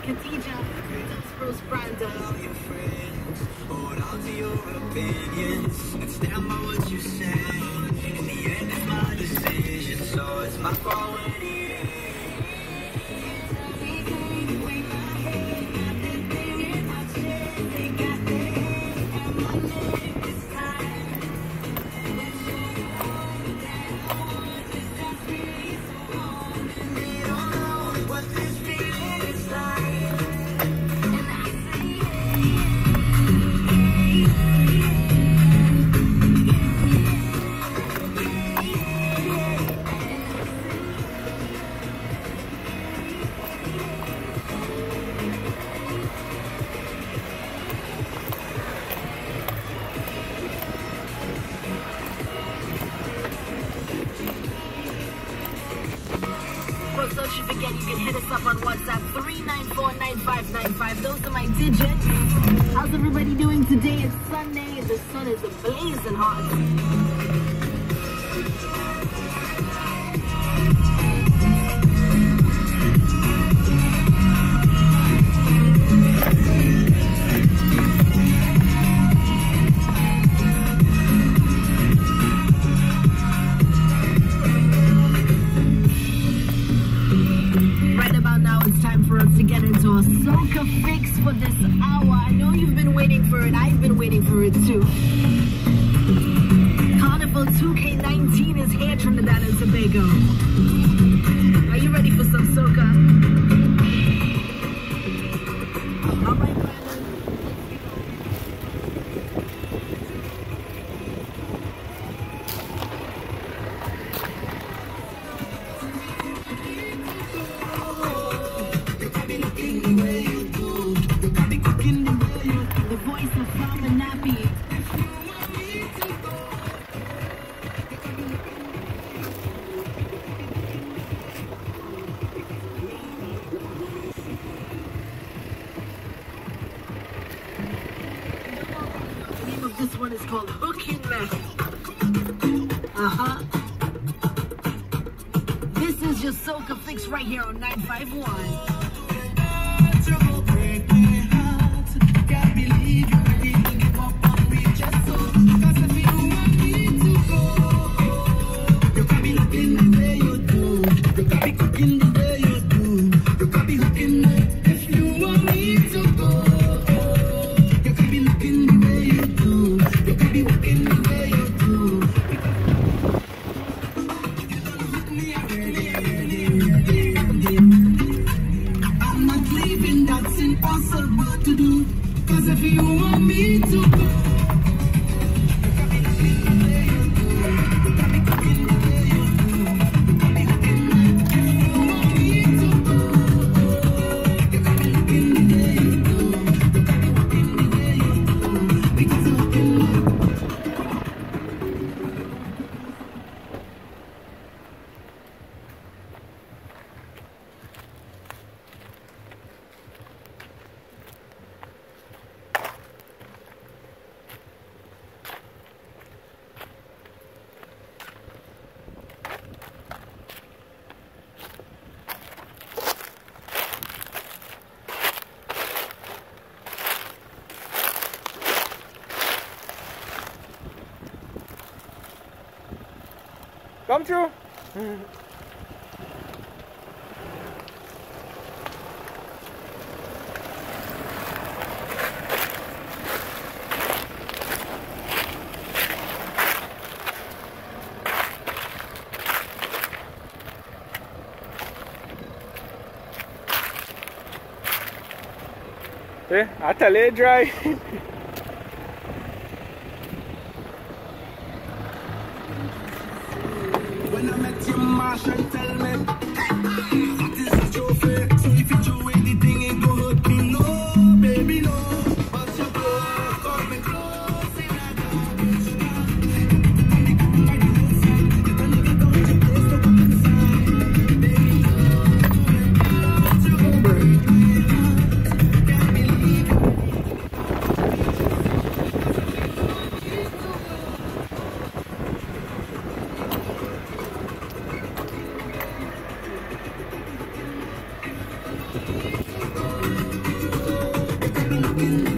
Hold on to your opinions and stand by what you say. In the end, it's my decision, so it's my fault when it ends. Don't you forget, you can hit us up on WhatsApp 394-9595. Those are my digits. How's everybody doing today? It's Sunday. The sun is blazing hot. To get into a soca fix for this hour. I know you've been waiting for it. I've been waiting for it too. Carnival 2K19 is here, Trinidad and Tobago. Are you ready for some soca? All right, Brandon. This one is called Hookin' Mess. This is your soca fix right here on 951. Come through. See, I lay dry. When I met you, Marshall, tell me what is a trophy? So if you do anything, it go hurt me. No, baby, no. But your blood call me close in a garbage. You can make it out your place to come inside. Baby, no. But you go break my heart. Can't believe it. looking